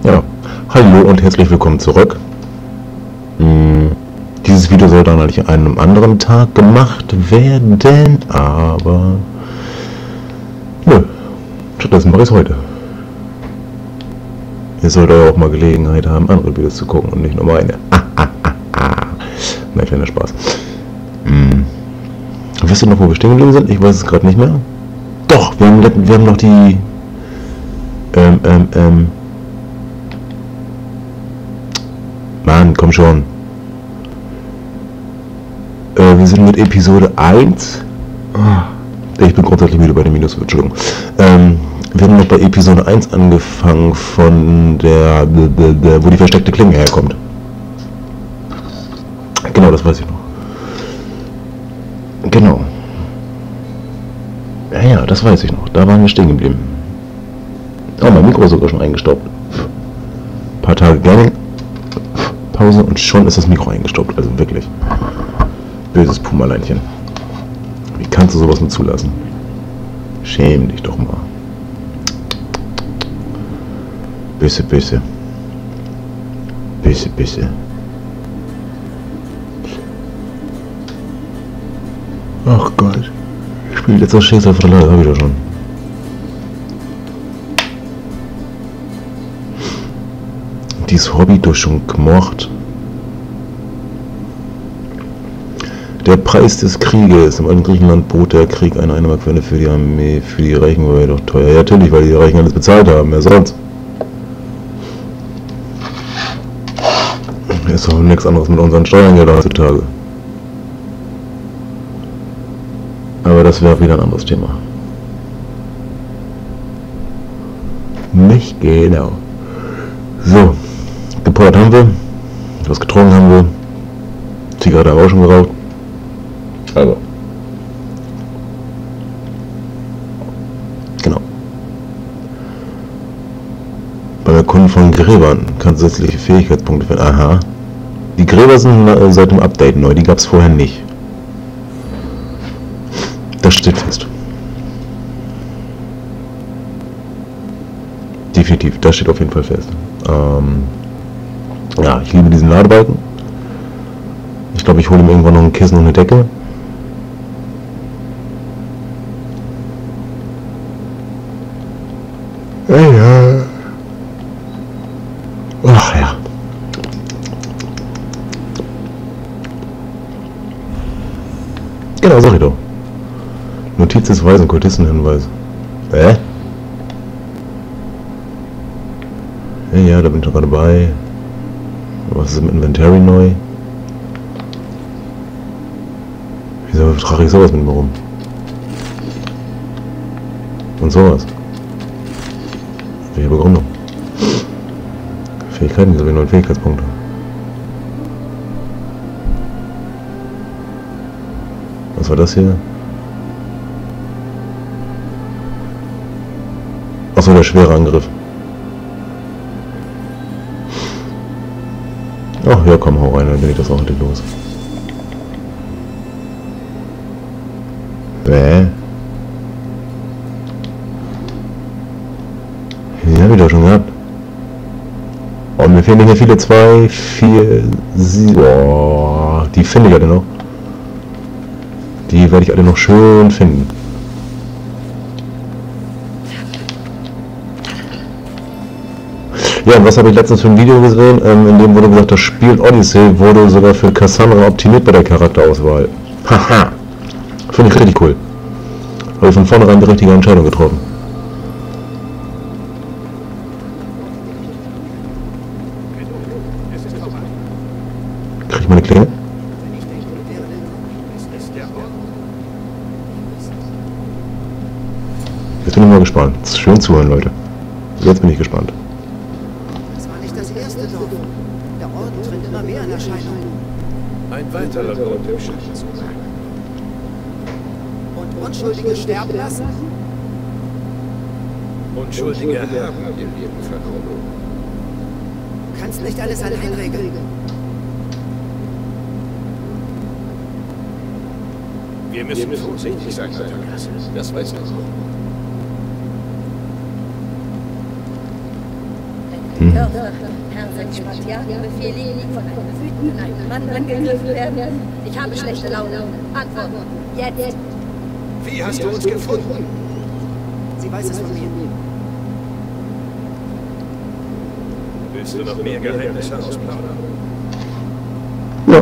Ja, hallo und herzlich willkommen zurück. Dieses Video soll dann eigentlich an einem anderen Tag gemacht werden, aber nö, stattdessen mache ich es heute. Ihr solltet ja auch mal Gelegenheit haben, andere Videos zu gucken und nicht nur meine. Nein, kleiner Spaß. Wisst ihr noch, wo wir stehen geblieben sind? Ich weiß es gerade nicht mehr. Doch, wir haben noch die Mann, komm schon. Wir sind mit Episode 1. Ich bin grundsätzlich müde bei den Minus, Entschuldigung. Wir haben noch bei Episode 1 angefangen von der, wo die versteckte Klinge herkommt. Genau, das weiß ich noch. Genau. Ja, das weiß ich noch. Da waren wir stehen geblieben. Oh, mein Mikro ist sogar schon eingestaubt. Ein paar Tage Gaming Pause und schon ist das Mikro eingestaubt. Also wirklich. Böses Pumaleinchen. Wie kannst du sowas mit zulassen? Schäm dich doch mal. Böse, böse. Böse, böse. Ach Gott. Ich spiele jetzt das Schicksal von der Leute, hab ich doch schon. Dieses Hobby durch schon gemocht. Der Preis des Krieges. Im alten Griechenland bot der Krieg eine Einnahmequelle für die Armee. Für die Reichen war er doch teuer. Ja, natürlich, weil die Reichen alles bezahlt haben. Wer sonst? Ist doch nichts anderes mit unseren Steuergeldern heutzutage. Aber das wäre wieder ein anderes Thema. Nicht genau. So, gepoddert haben wir. Was getrunken haben wir. Zigarette haben wir auch schon geraucht. Also. Genau. Beim Erkunden von Gräbern kannst du zusätzliche Fähigkeitspunkte finden. Aha. Die Gräber sind seit dem Update neu, die gab es vorher nicht. Das steht fest. Definitiv, das steht auf jeden Fall fest. Ja, ich liebe diesen Ladebalken. Ich glaube, ich hole mir irgendwann noch ein Kissen und eine Decke. Ja. Ach ja. Genau, sag ich doch. Notiz des Weisen, Kultistenhinweis. Ja, da bin ich doch gerade bei. Was ist im Inventory neu? Wieso trage ich sowas mit mir rum? Und sowas. Welche Begründung? Fähigkeiten, so wie 9 Fähigkeitspunkte. Was war das hier? Achso, der schwere Angriff. Ach ja, komm, hau rein, dann bin ich das auch heute los. Bäh. Die hab ich doch schon gehabt. Oh, mir fehlen hier viele 2, 4, 7. Oh, die finde ich alle noch. Die werde ich alle noch schön finden. Ja, und was habe ich letztens für ein Video gesehen, in dem wurde gesagt, das Spiel Odyssey wurde sogar für Cassandra optimiert bei der Charakterauswahl. Haha. Finde ich richtig cool. Habe ich von vornherein die richtige Entscheidung getroffen. Krieg ich meine Klinge? Jetzt bin ich mal gespannt. Schön zuhören, Leute. Jetzt bin ich gespannt. Der Orden tritt immer mehr in Erscheinung. Ein weiterer Grund, im Schatten zu sein. Und Unschuldige sterben lassen? Unschuldige haben ihr Leben verloren. Du kannst nicht alles allein regeln. Wir müssen vorsichtig sein, Tarkas. Das weißt du. Dörfer, Herrn Spartiatenbefehle, die von einem wütenden alten Mann angegriffen werden. Ich habe schlechte Laune. Antwort. Jetzt. Wie hast du uns gefunden? Sie weiß es von mir. Willst du noch mehr Geheimnisse ausplaudern? Ja.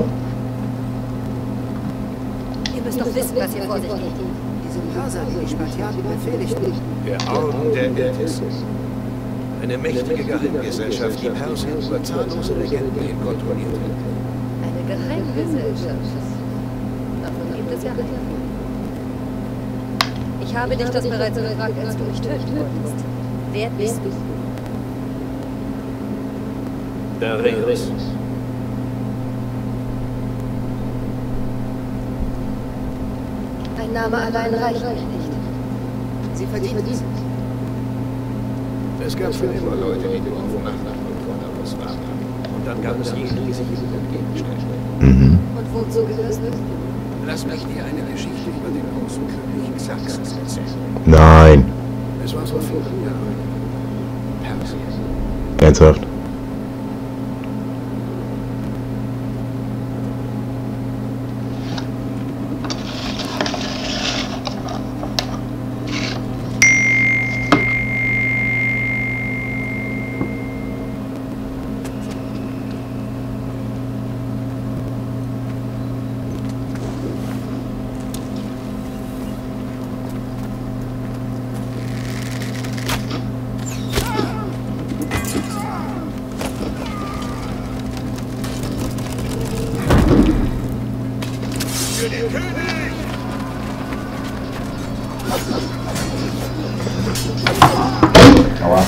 Ihr müsst doch wissen, was hier vor sich geht. Diese Mörser, die die Spartiaten befehligten. Der Orden der Ältesten. Eine mächtige Geheimgesellschaft, die Perser über zahllose Legenden hin kontrollierte. Eine Geheimgesellschaft. Davon gibt es ja einige. Ich habe dich das bereits gefragt, als du mich töten wolltest. Wer bist du? Der Reus. Ein Name allein reicht mir nicht. Sie verdient es. Es gab schon immer Leute, die nur auf Nacht von uns waren. Und dann gab es jene, die sich ihm entgegenstellten. Und wozu gehörst du? Lass mich dir eine Geschichte über den großen König Xerxes erzählen. Nein. Es war vor vielen Jahren. Persien. Ernsthaft? Für den König! Aua.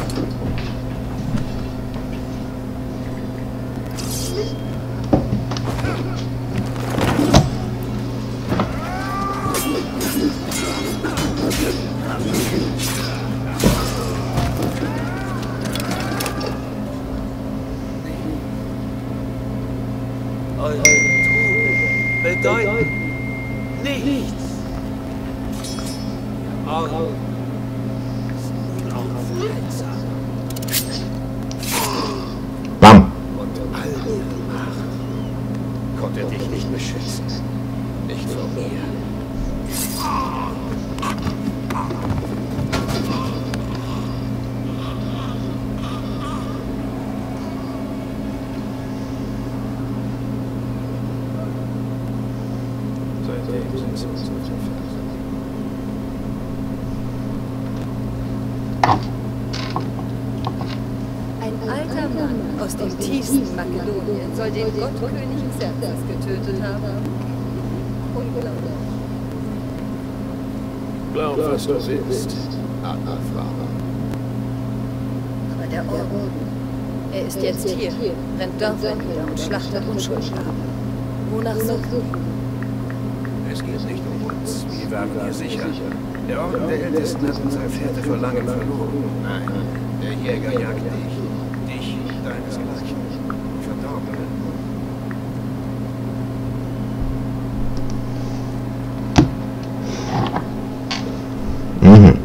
Eure Tode bedeuten nichts. Orden ist unaufhaltsam. Bam. Und all ihre Macht konnte dich nicht beschützen. Nicht vor mir. Seitdem sind sie uns auf den Fersen. Ein alter Mann aus dem tiefsten Makedonien soll den Gottkönig Xerxes getötet haben. Unglaublich. Glaub, was du willst, Anna-Frau. Aber der Orden, er ist jetzt hier, rennt Dörfer nieder und schlachtet Unschuldige. Wonach sucht du? Es geht nicht um uns. Wir waren hier sicher. Der Orden der Ältesten hat unsere Pferde vor langem verloren. Nein, der Jäger jagt dich. Dich, deinesgleichen. Verdorbenen. Mhm.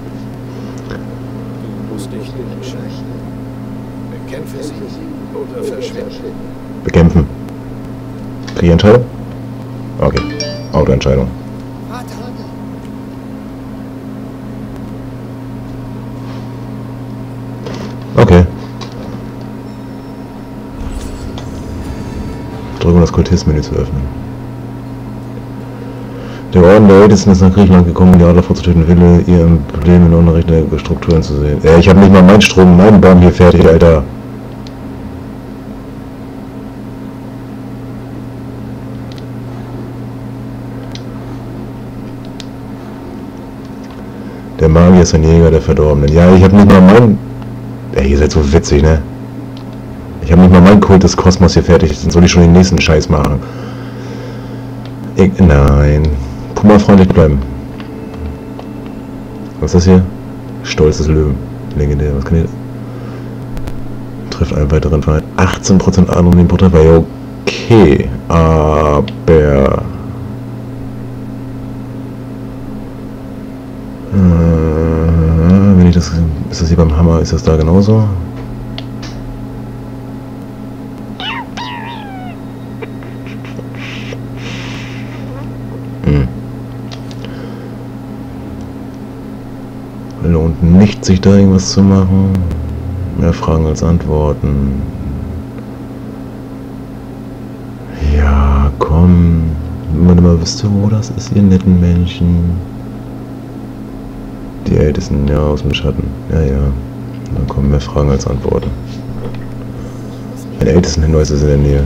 Du musst dich nur entscheiden. Bekämpfe sie oder verschwinde. Bekämpfen. Krieg ich Entscheidung? Okay. Autoentscheidung. Vater! Okay. Drücken, um das Kultistmenü zu öffnen. Der Orden der Ältesten ist nach Griechenland gekommen, um die Adler vorzutöten, will ihr im Problem in Unterricht der Strukturen zu sehen. Ich habe nicht mal meinen Strom, meinen Baum hier fertig, Alter. Der Magier ist ein Jäger der Verdorbenen. Ja, ich habe nicht mal meinen... Ey, ihr seid so witzig, ne? Ich habe nicht mal meinen Kult des Kosmos hier fertig. Dann soll ich schon den nächsten Scheiß machen. Nein. Puma freundlich bleiben. Was ist das hier? Stolz des Löwen. Legendär. Was kann ich... Trifft einen weiteren Feind. 18% Ahnung den Porträt. Ja, okay. Aber... wenn ich das... Ist das hier beim Hammer? Ist das da genauso? Lohnt nicht, sich da irgendwas zu machen. Mehr Fragen als Antworten. Ja, komm. Wenn man immer wüsste, wo das ist, ihr netten Menschen. Die Ältesten, ja, aus dem Schatten. Ja, ja. Dann kommen mehr Fragen als Antworten. Ein ältesten Hinweis ist in der Nähe.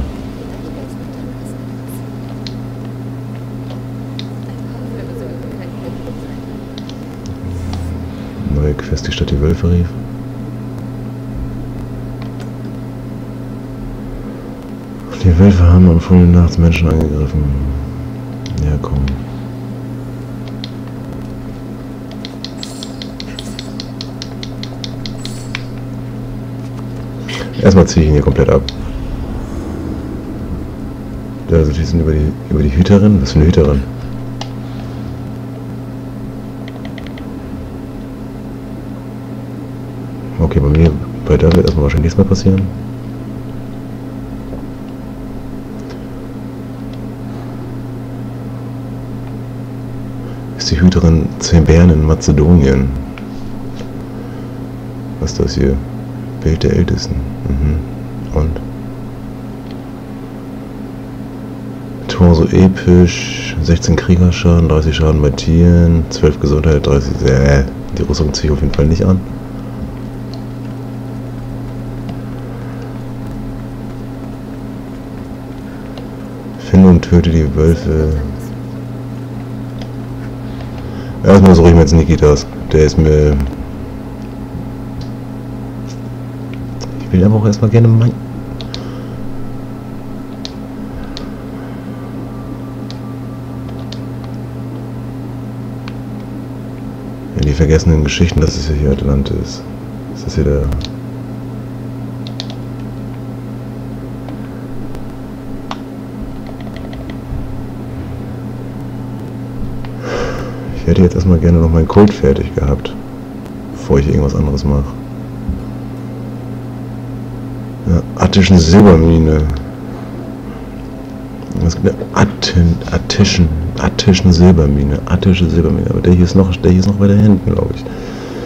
Neue Quest, die Stadt die Wölfe rief. Die Wölfe haben am frühen Nachts Menschen angegriffen. Ja, komm. Erstmal ziehe ich ihn hier komplett ab. Ja, also die sind über die Hüterin. Was für eine Hüterin? Okay, bei der wird erstmal wahrscheinlich nichts mehr passieren. Ist die Hüterin Zebern in Mazedonien? Was ist das hier? Bild der Ältesten. Mhm. Und? Tor so episch. 16 Kriegerschaden, 30 Schaden bei Tieren, 12 Gesundheit, 30... die Rüstung ziehe ich auf jeden Fall nicht an. Finde und töte die Wölfe. Erstmal suche ich mir jetzt Nikitas. Der ist mir... Ich will aber auch erstmal gerne mein... Ja, die vergessenen Geschichten, das ist ja hier Atlantis. Das ist hier der... Ich hätte jetzt erstmal gerne noch meinen Kult fertig gehabt, bevor ich irgendwas anderes mache. Ja, attischen Silbermine. Es gibt eine attischen Silbermine. Attische Silbermine. Aber der hier ist noch weiter hinten, glaube ich.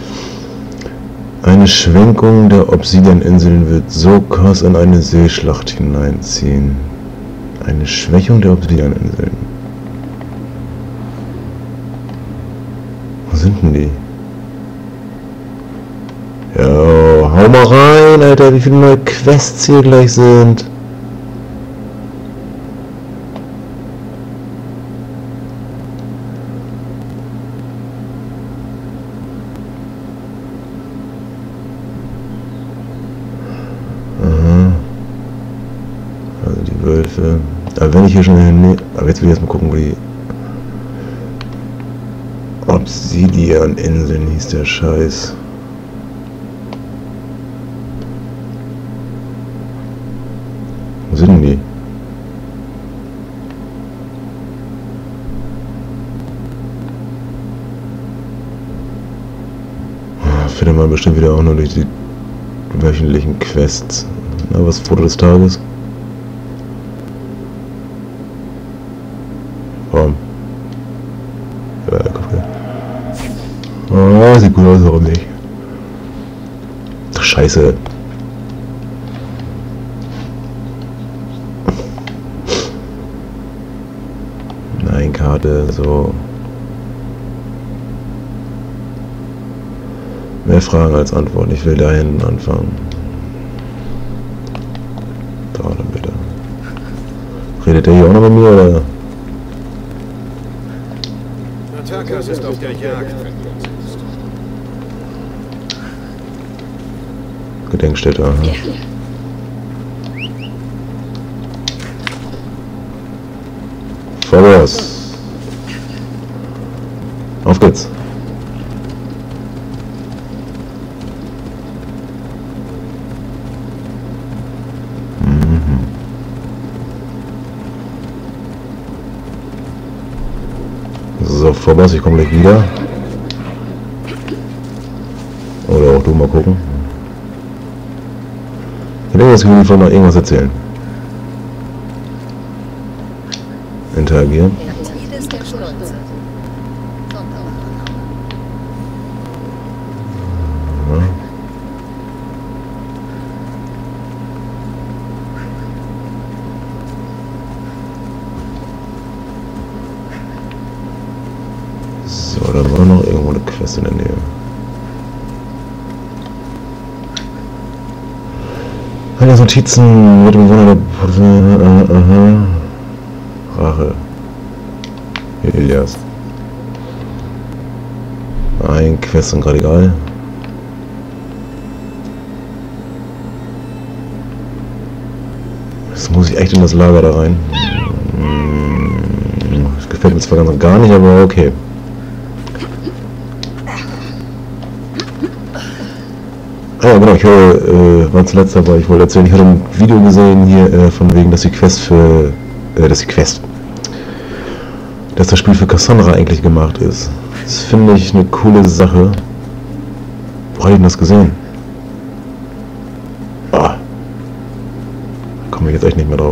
Eine Schwenkung der Obsidianinseln wird Sokos in eine Seeschlacht hineinziehen. Eine Schwächung der Obsidianinseln. Wo sind denn die? Ja, hau mal rein, Alter, wie viele neue Quests hier gleich sind. Aha. Also die Wölfe. Aber wenn ich hier schon hin... Aber jetzt will ich erstmal gucken, wo die... Obsidian-Inseln hieß der Scheiß. Wo sind denn die? Findet man bestimmt wieder auch nur durch die wöchentlichen Quests. Na, was Foto des Tages? Warum? Ja, oh, sieht gut aus, warum nicht? Ach, Scheiße. Nein, Karte, so. Mehr Fragen als Antworten. Ich will da hinten anfangen. Da, dann bitte. Redet der hier auch noch mit mir, oder? Natakas ist auf der Jagd, wenn du uns siehst. Gedenkstätte, aha. Ja. Vorwärts. Auf geht's. So, vorbei, ich komme gleich wieder. Oder auch du mal gucken. Ich denke, jetzt können wir noch irgendwas erzählen. Interagieren. Tides der Stolze. So, da war noch irgendwo eine Quest in der Nähe. Alle Notizen mit dem Bewohner der Rache. Hier Elias. Ein Quest und gerade egal. Jetzt muss ich echt in das Lager da rein. Das gefällt mir zwar ganz und gar nicht, aber okay. Ah ja, genau, ich höre, war zuletzt dabei, ich wollte erzählen, ich hatte ein Video gesehen hier, von wegen, dass die Quest für, dass das Spiel für Cassandra eigentlich gemacht ist. Das finde ich eine coole Sache. Wo habe ich denn das gesehen? Ah. Komme ich jetzt echt nicht mehr drauf.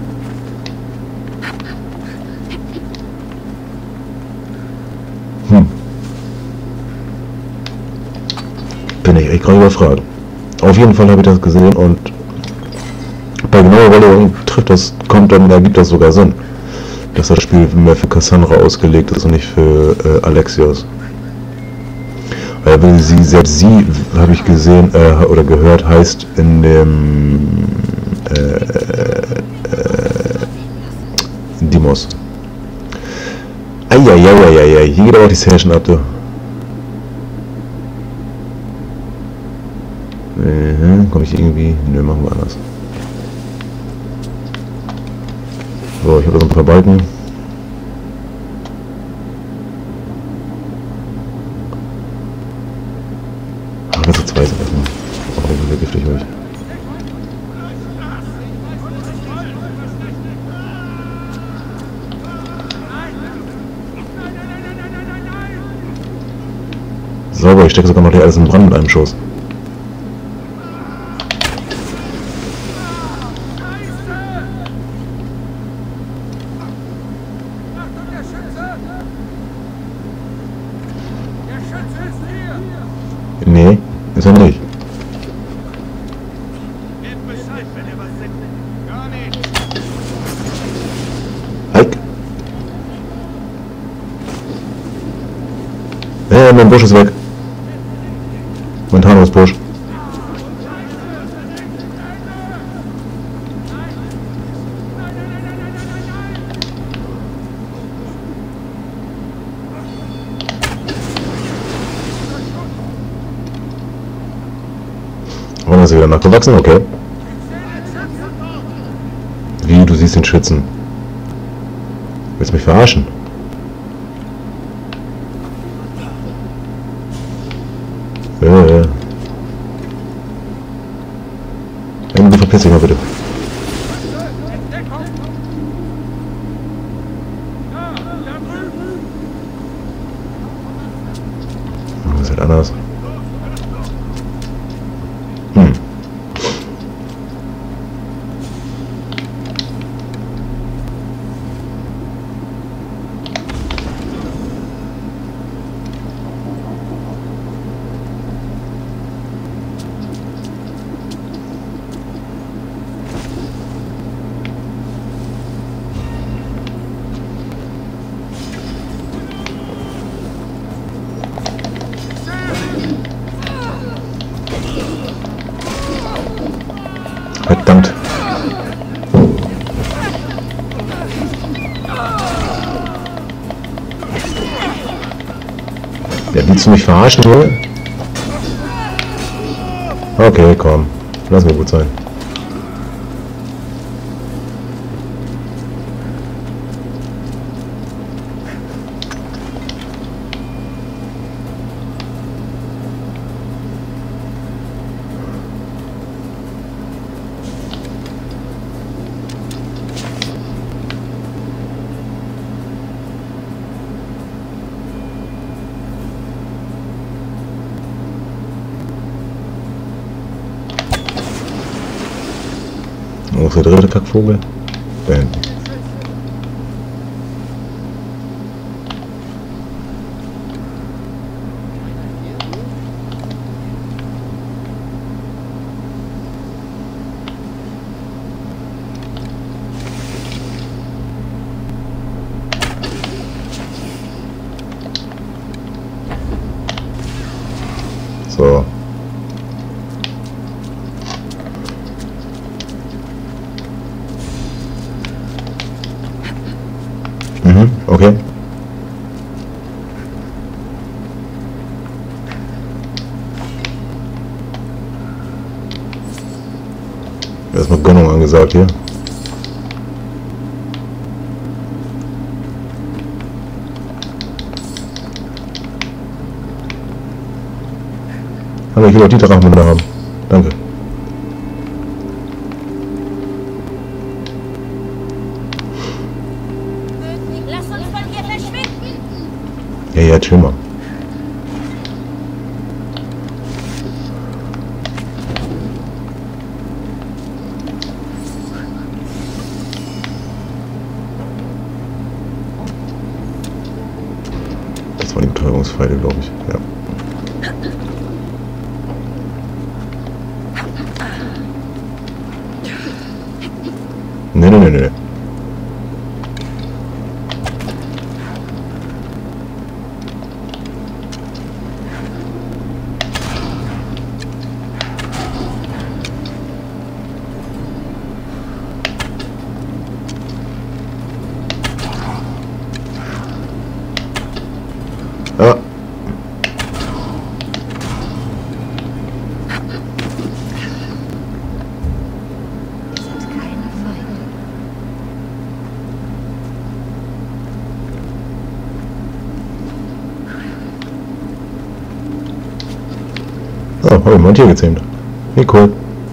Bin ich echt gerade überfragt. Auf jeden Fall habe ich das gesehen und bei genauer Überlegung ergibt das sogar Sinn, dass das Spiel mehr für Cassandra ausgelegt ist und nicht für Alexios. Weil selbst sie, habe ich gesehen oder gehört, heißt in dem Deimos. Eieieiei, hier geht aber auch die Session ab, du. Komme ich irgendwie? Nö, machen wir anders. So, ich habe da so ein paar Balken. Ach, das sind zwei Sachen. Oh, wie giftig euch. Sauber, ich stecke sogar noch alles in Brand mit einem Schuss. Nee, ist er nicht. Halt! Mein Busch ist weg. Mein Thanos-Busch. Warum ist er wieder nachgewachsen? Okay. Wie, du siehst den Schützen? Willst du mich verarschen? Du verpiss dich mal bitte. Das ist halt anders. Verdammt. Ja, willst du mich verarschen, oder? Okay, komm. Lass mir gut sein. Wo ist der dritte Kackvogel? Da hinten. So. Mhm, okay. Erstmal Gönnung angesagt hier. Aber ich will auch die Drachenwunder haben. Danke. Lass uns von hier verschwinden! Ja, chill mal. Das waren die Betäubungspfeile, glaube ich. Ja. Nee. Ah. Oh, habe ich mal ein Tier gezähmt. Wie cool.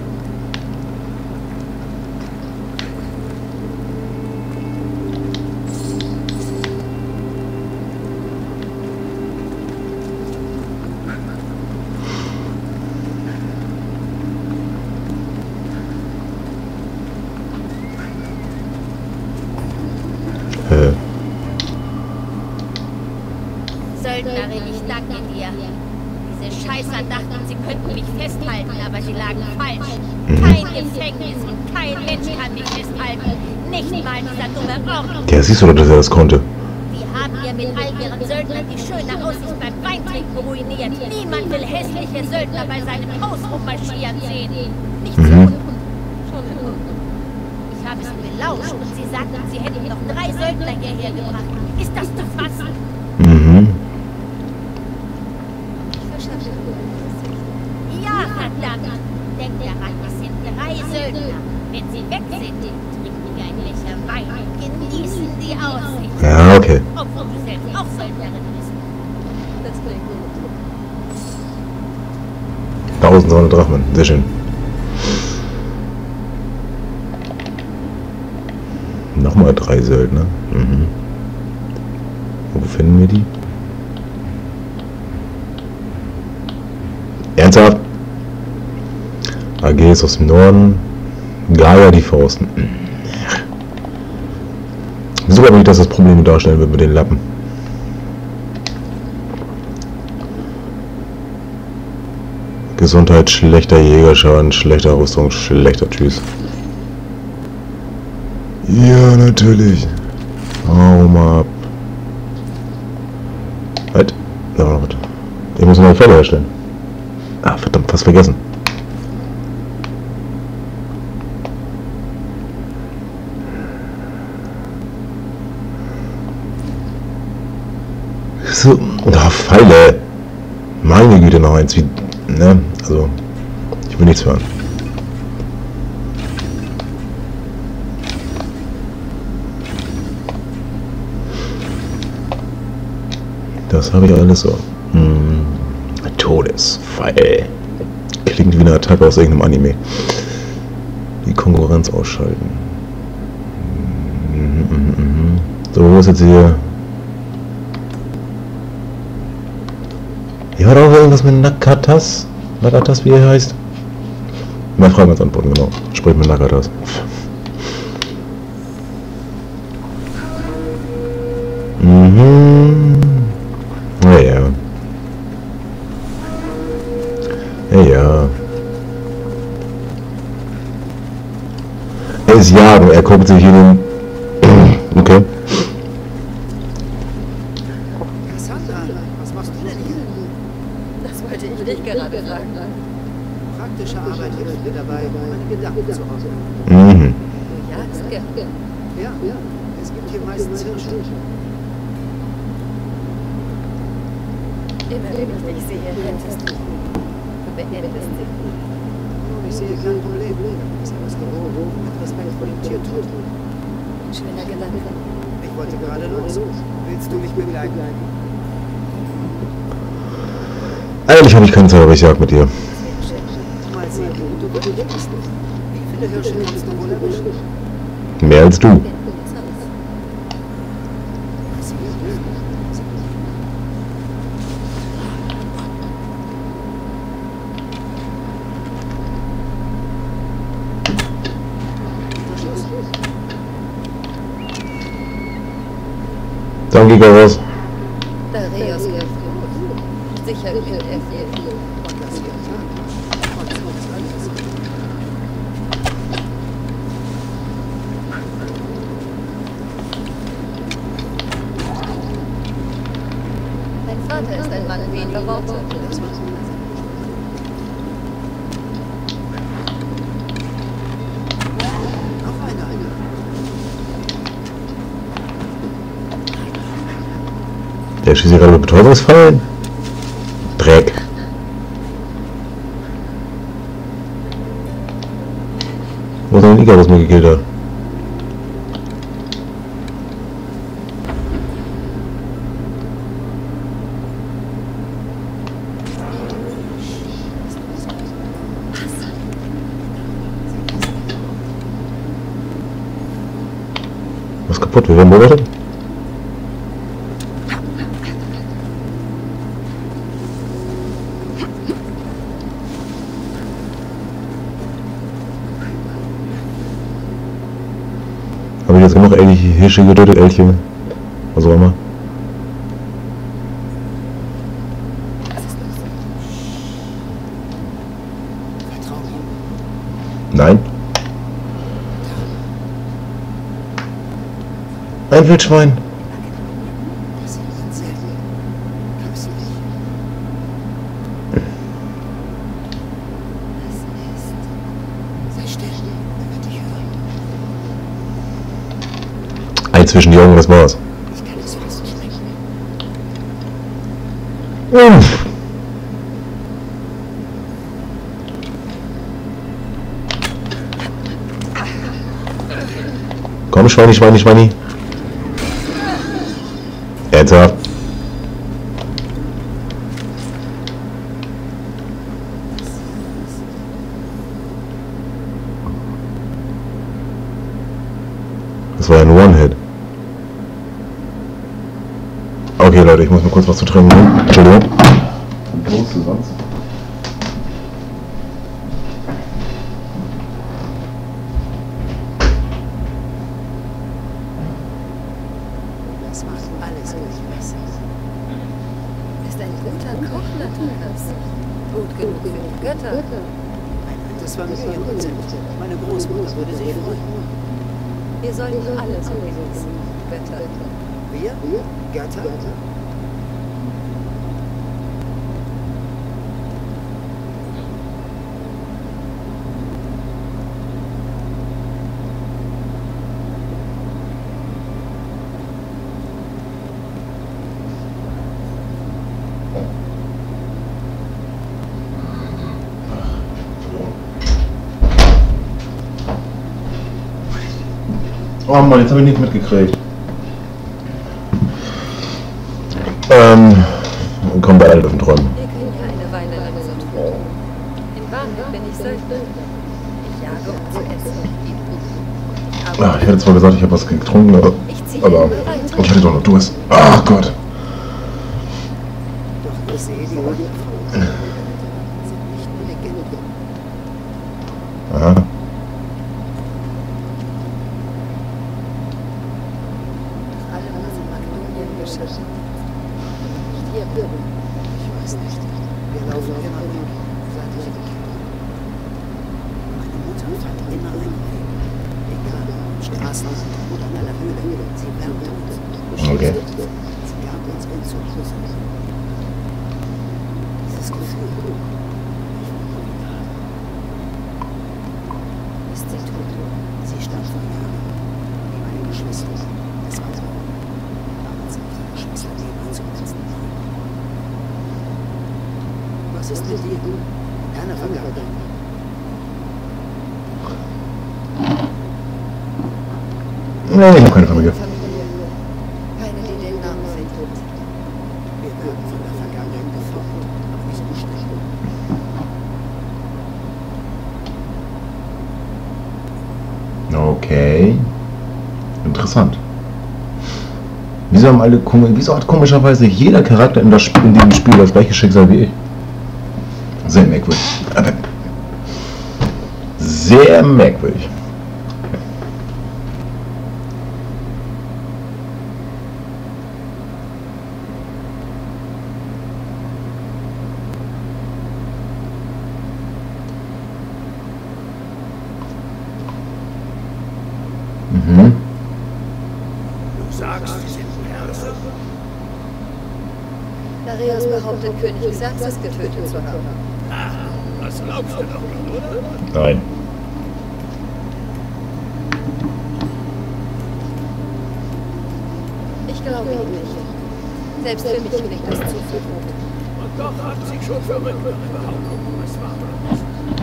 Söldnerin, ich danke dir. Diese Scheißer dachten, sie könnten mich festhalten, aber sie lagen falsch. Kein Gefängnis und kein Mensch kann mich festhalten. Nicht mal dieser dumme Ort. Ja, siehst du doch, dass er das konnte. Die haben ihr mit all ihren Söldnern die schöne Aussicht beim Weintrinken ruiniert. Niemand will hässliche Söldner bei seinem Haus rummarschieren sehen. Nicht so unten. Schon in unten. Ich habe sie belauscht und sie sagten, sie hätten noch 3 Söldner hierher gebracht. Ist das zu fassen? Mhm. Ja, verdammt! Denk daran, es sind 3 Söldner. Wenn sie weg sind, trinken wir ein Becher Wein und genießen die Aussicht. Ja, okay. Obwohl du selbst auch Söldnerin bist. Das klingt gut. 1200 Drachmen, sehr schön. Nochmal 3 Söldner. Mhm. Wo finden wir die? Ernsthaft? AG ist aus dem Norden. Gaia die Fausten. Wieso glaube ich, dass das Probleme darstellen wird mit den Lappen? Gesundheit, schlechter Jägerschaden, schlechter Rüstung, schlechter Tschüss. Ja, natürlich. Hau mal ab. Halt. Da war noch was. Ich muss neue Fälle herstellen. Ah, verdammt, fast vergessen. So, da Pfeile. Meine Güte, noch eins wie, ne, also, ich will nichts hören. Das habe ich alles so. Todespfeil. Klingt wie eine Attacke aus irgendeinem Anime. Die Konkurrenz ausschalten. So, wo ist jetzt hier? Ja, hat auch irgendwas mit Nakatas? Nakatas, wie er heißt? Mehr Fragen als Antworten, genau. Sprich mit Nakatas. Naja. Ja. Er ist jagen, er guckt sich in den... Okay. Cassandra, was machst du denn hier? Das wollte ich dich gerade fragen. Praktische Arbeit hilft mir dabei, meine Gedanken zu ordnen. Mhm. Du jagst gern. Ja, es gibt hier meistens Hirsche. Immer wenn ich dich sehe, rettest du. Du beendest sie. Ich sehe kein Problem. Es ist alles gewohnt, mit Respekt vor dem Tiertod. Schöner Gedanke. Ich wollte gerade los. Willst du mich begleiten? Eigentlich habe ich keine Zeit, aber ich jag mit dir. Mal sehen, du bist. Wie viele Hirsche kannst du wohl erwischen? Mehr als du. Dann geht er raus. Dareios kämpft gut. Sicher wird er viel. Dein Vater ist ein Mann weniger Worte. Noch einer. Der schießt hier gerade mit Betäubungsfallen. Dreck. Wo ist denn Iga, was mir gekillt hat? Was kaputt? Wir werden beobachtet? Habe ich jetzt genug Hirsche getötet? Elche? Was auch immer. Vertrau mir. Nein. Ein Wildschwein. Das ist ganz selten. Kannst du nicht. Sei still, er wird dich hören. Ein zwischen die Augen, das war's. Ich kann es fast nicht schmecken. Uff. Komm, Schweini, Schweini, Schweini. Ernsthaft. Das war ja ein One-Hit. Okay, Leute, ich muss mir kurz was zu trinken holen. Entschuldigung. Los, du sonst? Das macht alles gleich besser. Ist ein guter Koch, Latakas. Gut genug für die Götter. Ein altes Familienrezept. Meine Großmutter würde sich freuen. Wir sollten alle so benutzen. Götter. Wir? Götter? Oh Mann, jetzt habe ich nichts mitgekriegt. Komm, bei alle dürfen träumen. Wir können ja eine Weile lang so tun. In Wahrheit bin ich Söldner. Ich jage, um zu essen. Ach, ich hätte zwar gesagt, ich habe was getrunken, aber ich hatte doch noch Durst. Ach Gott. Doch ich sehe die Rückfrauen. Sind nicht nur Legenden. Aha. Alle, was in Makedonien geschah. Nicht hier bleiben. Ich weiß nicht. Wir laufen immer weg, seit ich die Kinder. Meine Mutter fand immer einen Weg. Egal, am Straßenrand oder an einer Höhle. Sie wärmte uns. Okay. Sie gab uns ein Zuhause. Dieses das Gefühl. Ist sie tot? Sie starb vor Jahren. Wie meine Geschwister. Es war so. Damals sind ihre Geschwister nebenan zum letzten Mal. Was ist mit dir? Keine Vergangenheit. Nee, ich habe keine Familie. Keine, die den Namen findet. Wir werden von der Vergangenheit geformt, aber nicht bestimmt. Okay. Interessant. Wieso hat komischerweise jeder Charakter in diesem Spiel das gleiche Schicksal wie ich? Sehr merkwürdig. Sehr merkwürdig. Mhm. Du sagst, sie sind Perser? Dareios behauptet, König Xerxes getötet zu haben. Ach, das glaubst du doch nicht, oder? Nein. Ich glaube ihm nicht. Selbst für mich klingt das zu verrückt. Und doch hat sie schon verrücktere Behauptungen. Was war das?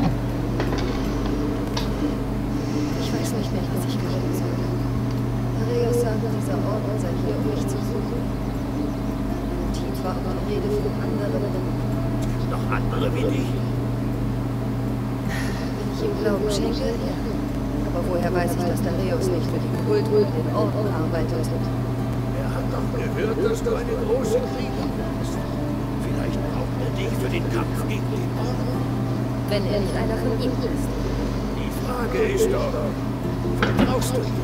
Ich weiß nicht mehr, was ich glauben soll. Dareios sagt, dieser Ort sei hier, um mich zu suchen. Tief war aber die Rede von anderen. Noch andere wie dich? Wenn ich ihm Glauben schenke, ja. Aber woher weiß ich, dass Dareios nicht für den Kult und den Orden arbeitet? Er hat doch gehört, dass du eine große Kriegerin bist. Vielleicht braucht er dich für den Kampf gegen den Orden. Wenn er nicht einer von ihnen ist. Die Frage ist doch, vertraust du ihm?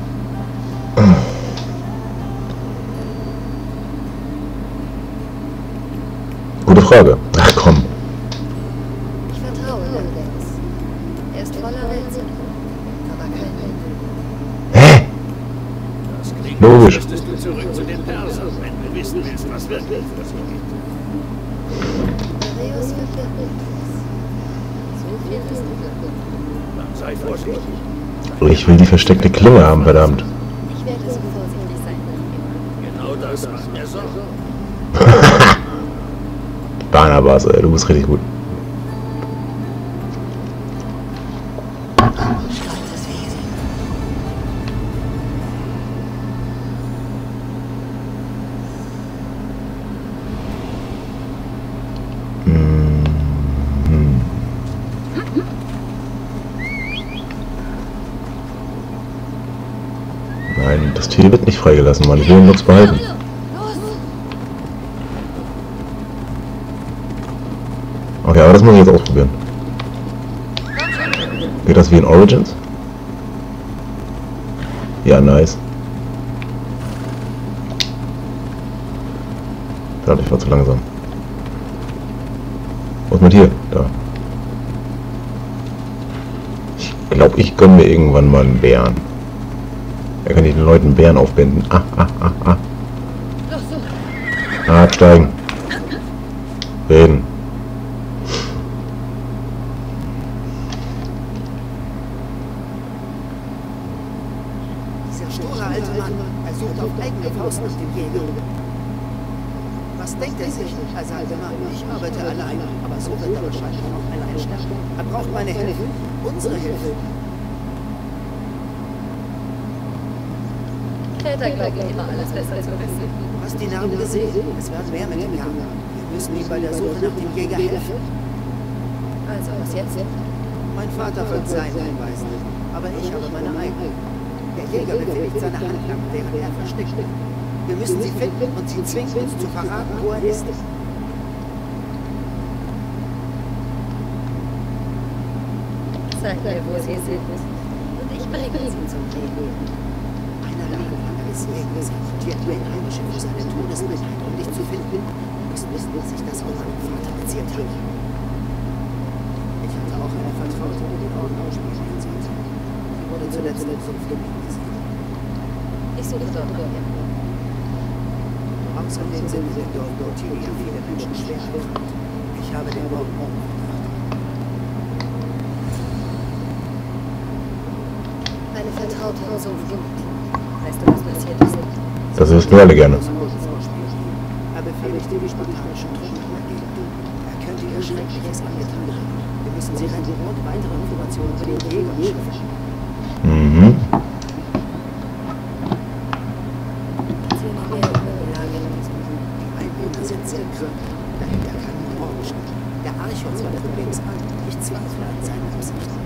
Gute Frage. Ach komm. Ich vertraue Dareios. Er ist voller Rätsel. Aber kein Ende. Hä? Das klingt, Logisch. als müsstest du zurück zu den Persern, wenn du wissen willst, was wirklich vor sich geht. Dareios verbirgt etwas. So viel ist klar. Dann sei vorsichtig. Ich will die versteckte Klinge haben, verdammt. Ich werde so vorsichtig sein wie immer. Genau das macht mir Sorgen. Barnabas, ey, du bist richtig gut. Stolzes Wesen. Mhm. Nein, das Tier wird nicht freigelassen, Mann. Ich will den Lux behalten. Okay, aber das muss ich jetzt ausprobieren. Geht das wie in Origins? Ja, nice. Verdammt, ich war zu langsam. Wo ist mein Tier? Da. Ich glaube, ich gönne mir irgendwann mal einen Bären. Da kann ich den Leuten Bären aufbinden. Absteigen. Reden. Dieser sture alte Mann, er sucht auf eigene Faust nach dem Jäger. Was denkt er sich? Er sagte, nein, ich arbeite allein, aber so wird er wahrscheinlich auch allein sterben. Er braucht meine Hilfe, unsere Hilfe. Väter glauben immer alles besser zu wissen. Du hast die Narben gesehen, es werden mehr mit dem Jagen. Wir müssen ihm bei der Suche nach dem Jäger helfen. Also, was jetzt? Mein Vater folgt seinen Hinweisen, aber ich habe meine eigenen. Der Jäger befehligt seine Handlanger, während er versteckt. Wir müssen sie finden und sie zwingen, uns zu verraten, wo er ist. Zeig mir, wo sie sind. Und ich bringe sie zum Leben. Einer Lebenlanger des Jägers akzeptiert Einheimische für seine Todesmitleid, um dich zu finden. Du musst wissen, dass ich das auch meinem Vater erzählt habe. Ich hatte auch eine Vertraute, die den Orden ausspielen sollte. Sie wurde zuletzt in Sumpf gewiesen. Ich suche dort rum. Außerdem sind in dem Dorf Gortilia viele Menschen schwer erkrankt. Ich habe den Ort Eine Vertraute so wimmt. Weißt du, was passiert ist? Das wissen wir alle gerne. Er befehligt die spartanischen Truppen dagegen. Er könnte ihr Schreckliches angetan haben. Wir müssen sie retten und weitere Informationen über den Jäger schaffen. Mhm. Erzähl mir mehr über die Lage in diesem Buch. Die Einwohner sind sehr gründlich. Dahinter kann ein Orden stecken. Der Archon soll das Problem an. Ich zweifle an seine Absichten.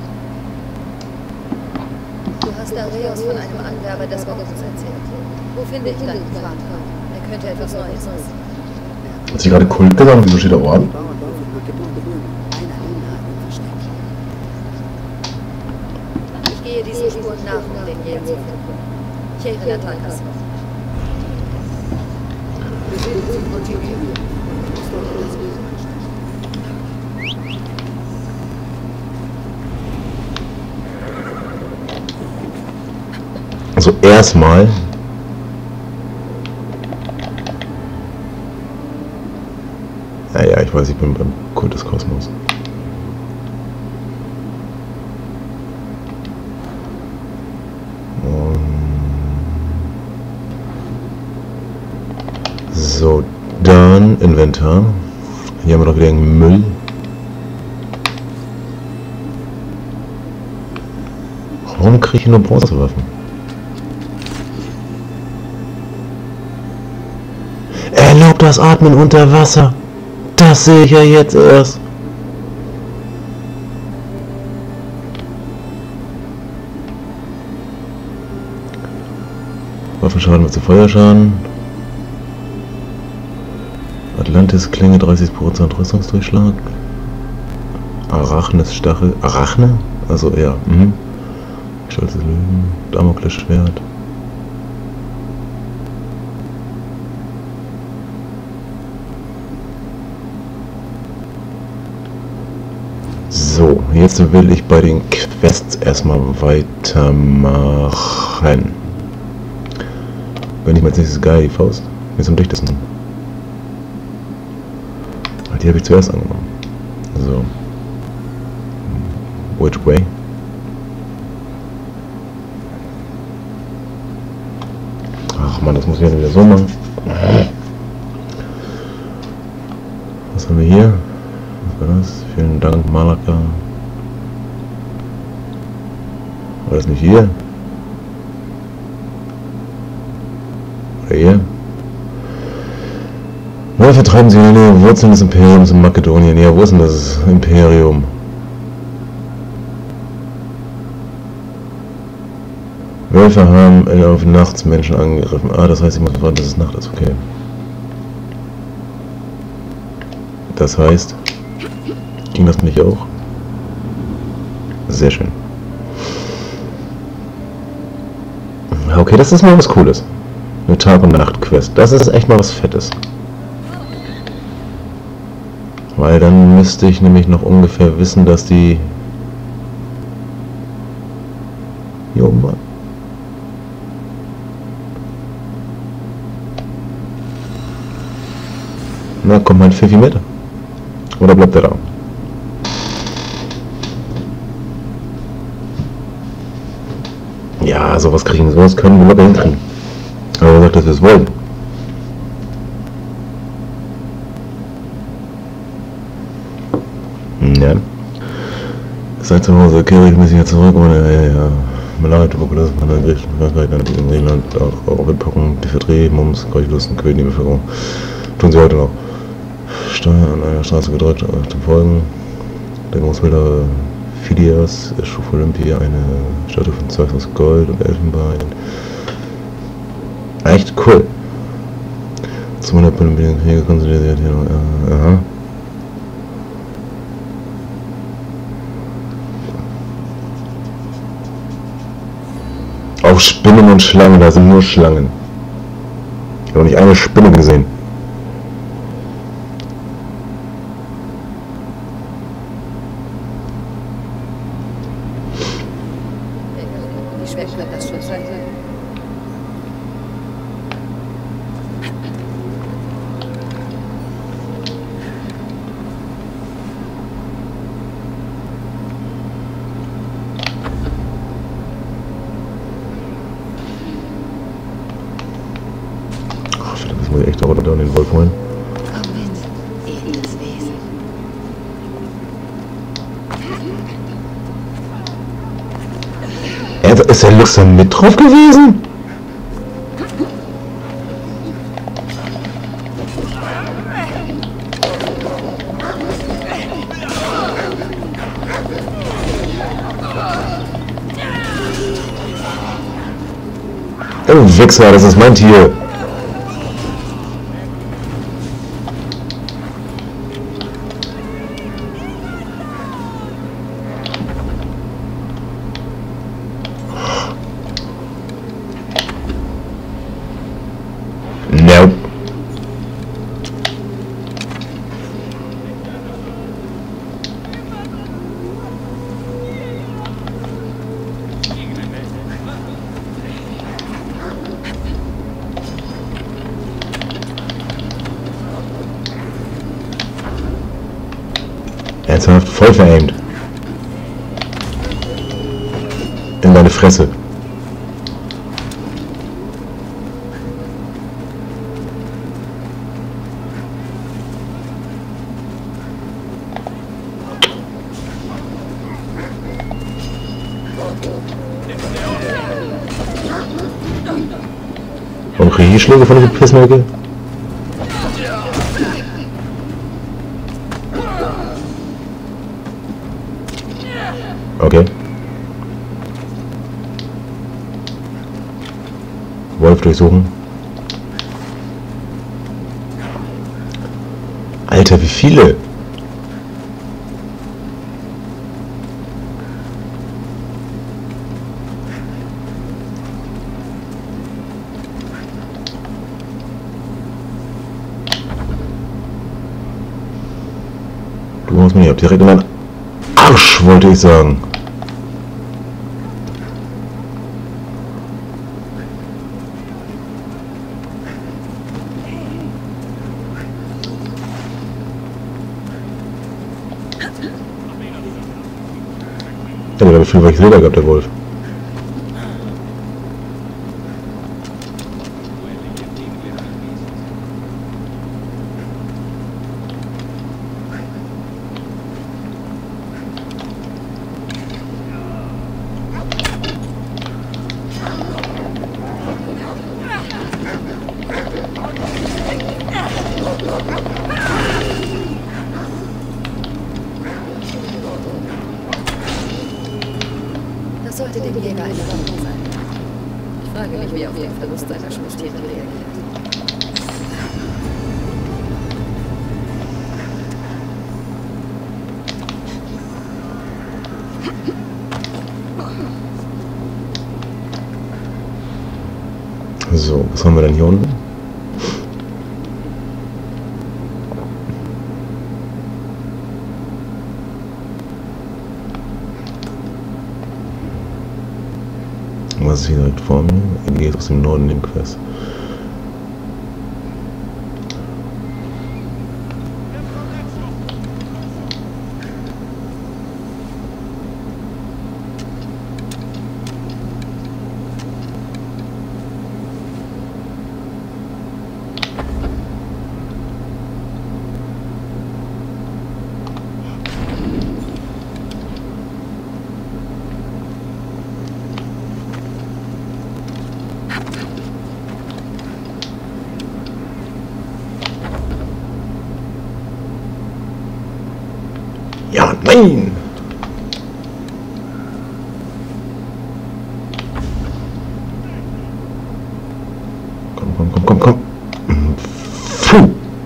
Du hast Areos von einem Anwerber des Ordens erzählt. Wo finde ich deinen Vater? Er könnte etwas Neues wissen. Hat sie gerade Kult gesagt? Wieso steht da Orden? Die Bauerndorf in Makedonien. Einer hat ihn versteckt. Ich gehe diesen Spuren nach, um den Jäger zu finden. Cherin Atakas. Befehle Sie Motivieren. Ich muss dort alles lösen. Also erstmal ja, ich weiß, ich bin beim Kult des Kosmos. So, dann Inventar. Hier haben wir doch wieder einen Müll. Warum kriege ich nur Bronzewaffen? Erlaubt das Atmen unter Wasser. Das sehe ich ja jetzt erst. Waffenschaden mit zu Feuerschaden. Atlantis Klinge 30% Rüstungsdurchschlag. Arachnes Stachel. Arachne? Also ja. Stolze Löwen. Damokles Schwert. So, jetzt will ich bei den Quests erstmal weitermachen. Wenn ich mal als nächstes geil die Faust. Mir ist am dichtesten. Die habe ich zuerst angenommen. So. Which way? Ach man, das muss ich ja wieder so machen. Was haben wir hier? Was war das? Vielen Dank, Malaka. War das nicht hier? Oder hier? Wo vertreiben sie die Wurzeln des Imperiums in Makedonien? Ja, wo ist denn das Imperium? Wölfe haben auf nachts Menschen angegriffen. Ah, das heißt, ich muss warten, dass es Nacht ist. Okay. Das heißt, ging das nicht auch? Sehr schön. Okay, das ist mal was Cooles. Eine Tag- und Nacht-Quest. Das ist echt mal was Fettes. Weil dann müsste ich nämlich noch ungefähr wissen, dass die hier oben waren. Na, kommt mein Pfiffi mit? Oder bleibt er da? Ja, sowas kriegen, sowas können wir locker hinkriegen. Aber wer sagt, dass wir es wollen? Ja. Seid zu Hause, kehre ich mich jetzt zurück, ja. Malaria, Tuberkulose, Griechenland, Frankreich, in Griechenland, auch Windpocken, Diphtherie, Mumps, Keuchhusten, quälen die Bevölkerung. Tun sie heute noch. Steuer an einer Straße gedrückt, zum Folgen. Der Großbilder Phidias schuf Olympia eine Statue von Zeus aus Gold und Elfenbein. Echt cool. Zum Olympischen Kriege konsolidiert hier noch. Aha. Auch Spinnen und Schlangen, da sind nur Schlangen. Ich habe noch nicht eine Spinne gesehen. Wie schwer kann das schon sein? vorhin. Komm mit, edles Wesen. Ist der Luxer mit drauf gewesen? Oh, Wichser, das ist mein Tier. Nope. Ernsthaft, voll veraimt. In deine Fresse. Warum kriege ich Schläge von dieser Pissmelke? Okay. Wolf durchsuchen. Alter, wie viele? Du musst mir direkt in meinen Arsch, wollte ich sagen. Ja, aber wie viel weiches Leder gehabt, der Wolf. Das sollte dem Jäger eine Warnung sein. Ich frage mich, wie er auf den Verlust seiner Schmusstiere reagiert. So, was haben wir denn hier unten? Was ist hier direkt vor mir? Er geht aus dem Norden in dem Quest. Ja, nein! Komm. Puh!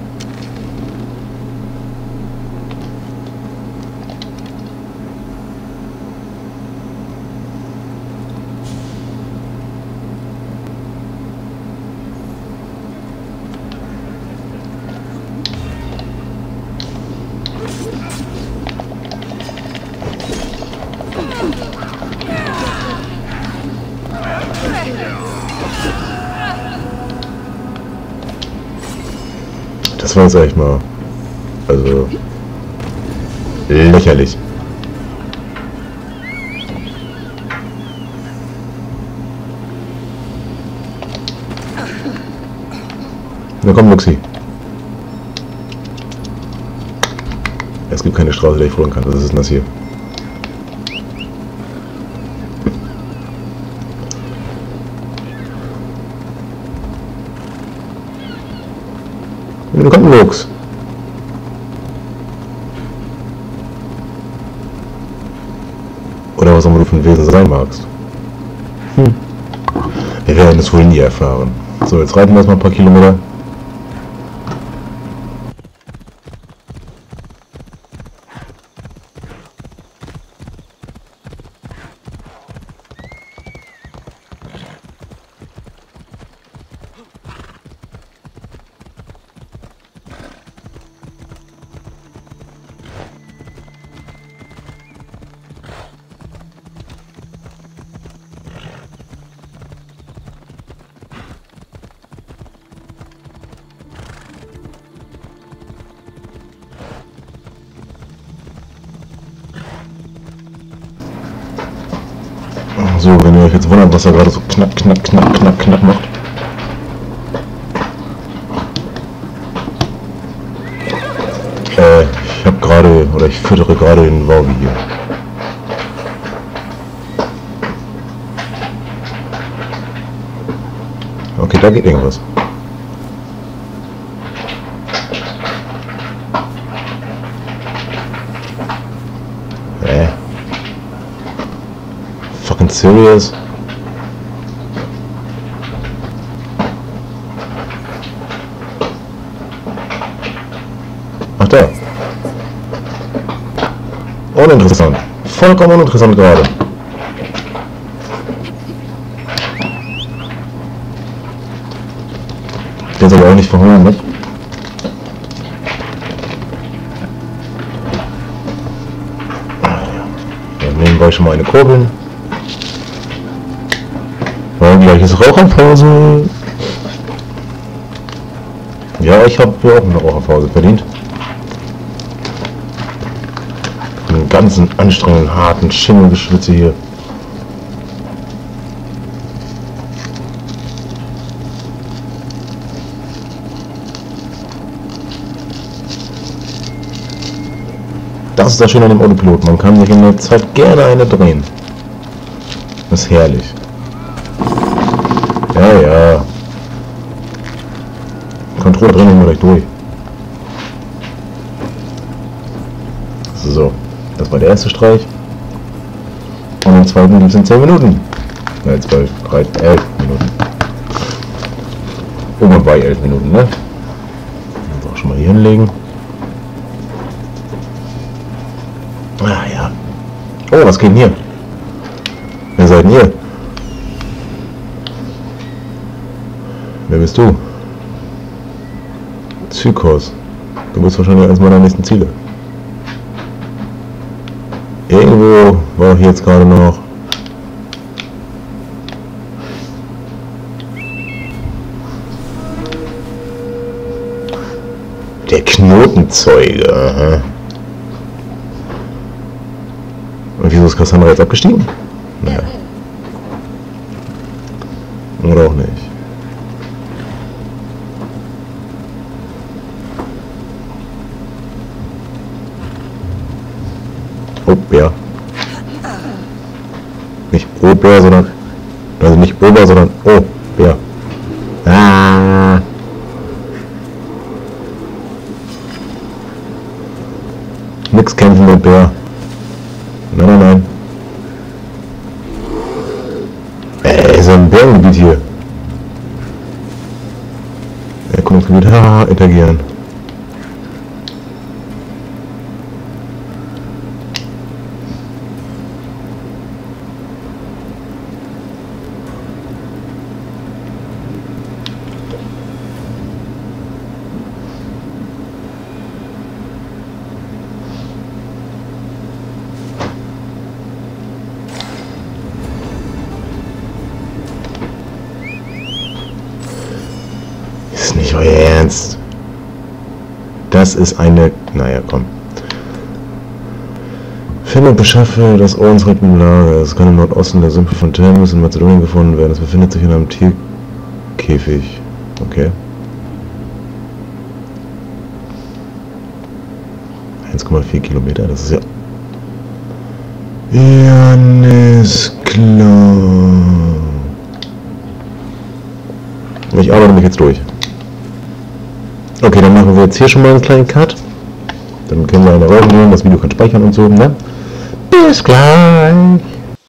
Das war jetzt echt mal, also, lächerlich. Na komm, Luxi. Es gibt keine Straße, die ich folgen kann. Was ist denn das hier? Du kommst Wuchs. Oder was auch immer du für ein Wesen sein magst. Wir werden es wohl nie erfahren. So, jetzt reiten wir erstmal ein paar Kilometer. So, wenn ihr euch jetzt wundert, was er gerade so knack, knack, knack, knack, knack macht. Ich habe gerade, oder ich füttere gerade den Waubi hier. Okay, da geht irgendwas. Fucking serious? Ach da. Uninteressant. Vollkommen uninteressant gerade. Der soll auch nicht verhungern, ne? Dann nehmen wir schon mal eine Kurbel. Gleich ist Raucherpause. Ja, ich habe auch eine Raucherpause verdient. Einen ganzen anstrengenden, harten Schimmelgeschwitze hier. Das ist das Schöne an dem Autopilot. Man kann sich in der Zeit gerne eine drehen. Das ist herrlich. Ja, ja. Kontrolle drehen wir gleich durch. So, das war der erste Streich. Und den zweiten gibt es in 10 Minuten. Ja, 12, 13, 11 Minuten. Oh, man bei 11 Minuten, ne? Das auch schon mal hier hinlegen. Ah ja. Oh, was geht denn hier? Wer seid denn ihr? Wer bist du? Zykos. Du bist wahrscheinlich eines meiner nächsten Ziele. Irgendwo war ich jetzt gerade noch. Der Knotenzeuge. Aha. Und wieso ist Cassandra jetzt abgestiegen? Naja. Oder auch nicht. Oh, Bär. Nicht Oh, Bär, sondern... Also nicht Ober, sondern Oh, Bär. Ah. Nix kämpfen mit Bär. Nein, nein, nein. Ist ein Bärengebiet hier. Erkundungsgebiet, haha, interagieren. Ist nicht euer Ernst. Das ist eine... Naja, komm. Finde und beschaffe das ordensrechtliche Lager. Es kann im Nordosten der Sümpfe von Thermus in Mazedonien gefunden werden. Es befindet sich in einem Tierkäfig. Okay. 1,5 3,4 Kilometer, das ist ja... Alles klar. Ich arbeite mich jetzt durch. Okay, dann machen wir jetzt hier schon mal einen kleinen Cut. Dann können wir eine rausnehmen, das Video kann speichern und so, ne? Bis gleich!